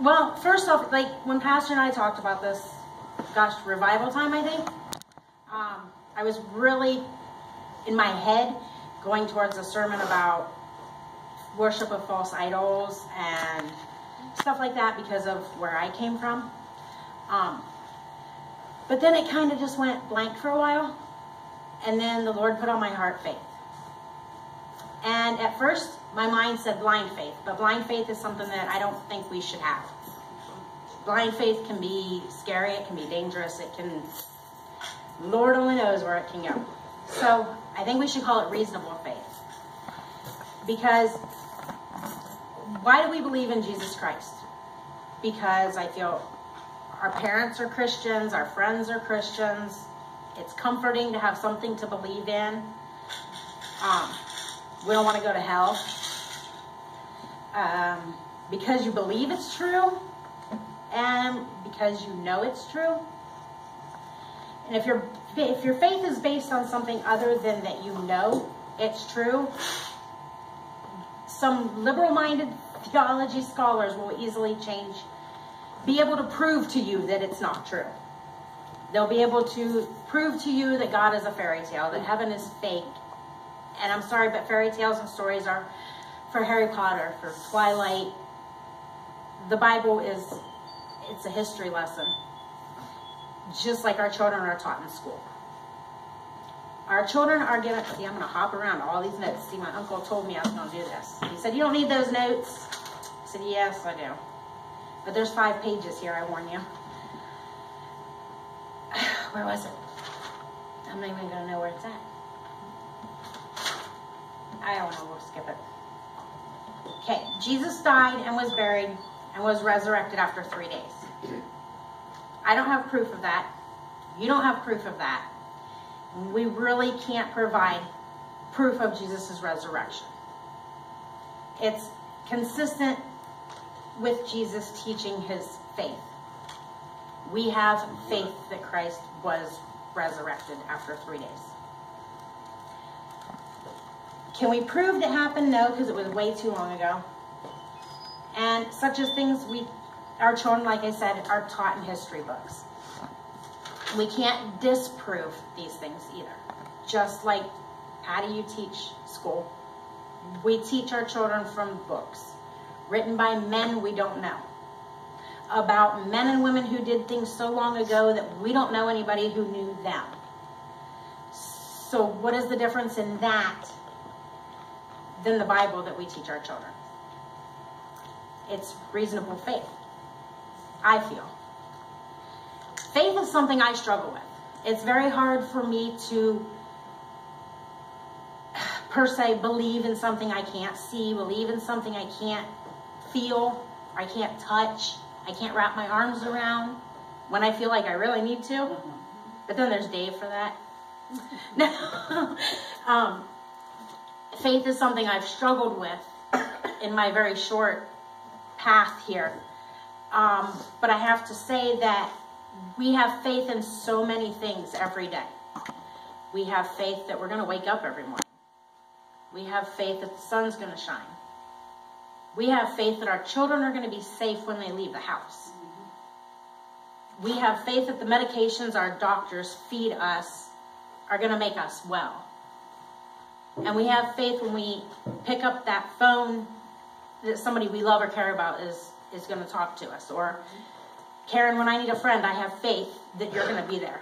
Well, first off, like when Pastor and I talked about this, gosh, revival time, I think, I was really in my head going towards a sermon about worship of false idols and stuff like that because of where I came from. But then it kind of just went blank for a while. And then the Lord put on my heart faith. And at first, my mind said blind faith. But blind faith is something that I don't think we should have. Blind faith can be scary. It can be dangerous. It can, Lord only knows where it can go. So I think we should call it reasonable faith. Because why do we believe in Jesus Christ? Because I feel our parents are Christians, our friends are Christians. It's comforting to have something to believe in. We don't want to go to hell. Because you believe it's true, and because you know it's true. And if your faith is based on something other than that you know it's true, some liberal-minded theology scholars will easily be able to prove to you that it's not true. They'll be able to prove to you that God is a fairy tale, that heaven is fake. And I'm sorry, but fairy tales and stories are for Harry Potter, for Twilight. The Bible it's a history lesson. Just like our children are taught in school. Our children are going to, see, I'm going to hop around all these notes. See, my uncle told me I was going to do this. He said, you don't need those notes. I said, yes, I do. But there's 5 pages here, I warn you. Where was it? I'm not even going to know where it's at. I don't know, we'll skip it. Okay, Jesus died and was buried and was resurrected after 3 days. I don't have proof of that. You don't have proof of that. We really can't provide proof of Jesus' resurrection. It's consistent with Jesus teaching his faith. We have faith that Christ was resurrected after 3 days. Can we prove it happened? No, because it was way too long ago. And such as things our children, like I said, are taught in history books. We can't disprove these things either. Just like, how do you teach school? We teach our children from books written by men we don't know, about men and women who did things so long ago that we don't know anybody who knew them. So what is the difference in that than the Bible that we teach our children? It's reasonable faith, I feel. Faith is something I struggle with. It's very hard for me to, per se, believe in something I can't see, believe in something I can't feel, I can't touch, I can't wrap my arms around when I feel like I really need to. But then there's Dave for that. Faith is something I've struggled with in my very short path here. But I have to say that we have faith in so many things every day. We have faith that we're going to wake up every morning. We have faith that the sun's going to shine. We have faith that our children are going to be safe when they leave the house. We have faith that the medications our doctors feed us are going to make us well. And we have faith when we pick up that phone that somebody we love or care about is going to talk to us. Or, Karen, when I need a friend, I have faith that you're going to be there.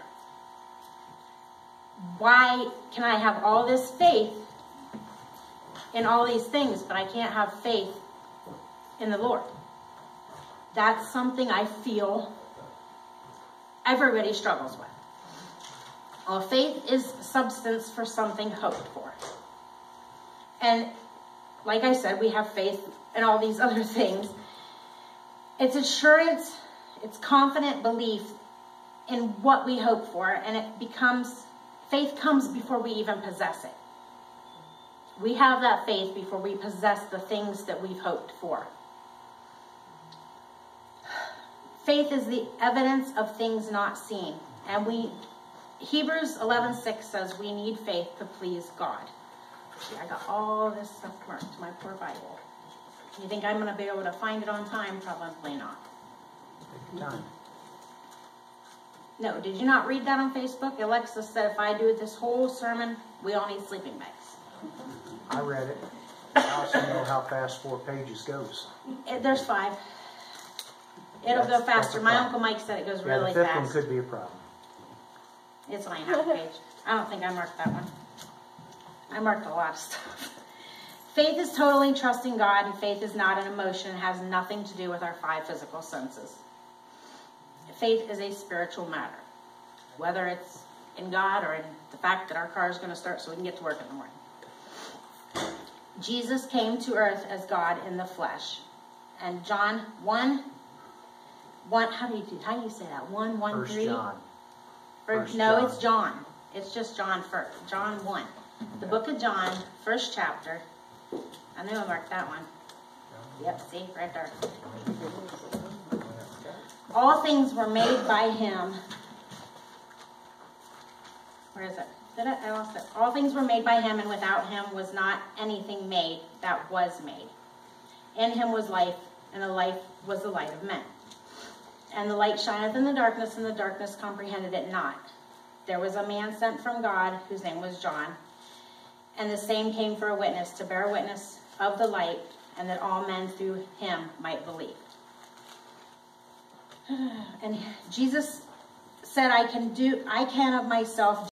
Why can I have all this faith in all these things, but I can't have faith in the Lord? That's something I feel everybody struggles with. Well, faith is substance for something hoped for. And like I said, we have faith in all these other things. It's assurance, it's confident belief in what we hope for, and faith comes before we even possess it. We have that faith before we possess the things that we've hoped for. Faith is the evidence of things not seen. And Hebrews 11:6 says we need faith to please God. See, I got all this stuff marked to my poor Bible. You think I'm going to be able to find it on time? Probably not. Take your time. No, did you not read that on Facebook? Alexa said if I do this whole sermon, we all need sleeping bags. I read it. I also know how fast 4 pages goes. There's 5. It'll go That's faster. a My problem. Uncle Mike said it goes Yeah, really the 5th fast. one could be a problem. It's only half a page. I don't think I marked that one. I marked a lot of stuff. Faith is totally trusting God, and faith is not an emotion. It has nothing to do with our 5 physical senses. Faith is a spiritual matter, whether it's in God or in the fact that our car is going to start so we can get to work in the morning. Jesus came to earth as God in the flesh. And John 1, how do you say that? 1, 3? John. First No, John. it's John. It's just John first. John 1. The book of John, 1st chapter. I knew I marked that one. Yep, see, right there. All things were made by him. Where is it? I lost it. All things were made by him, and without him was not anything made that was made. In him was life, and the life was the light of men. And the light shineth in the darkness, and the darkness comprehended it not. There was a man sent from God, whose name was John, and the same came for a witness, to bear witness of the light, and that all men through him might believe. And Jesus said, I can of myself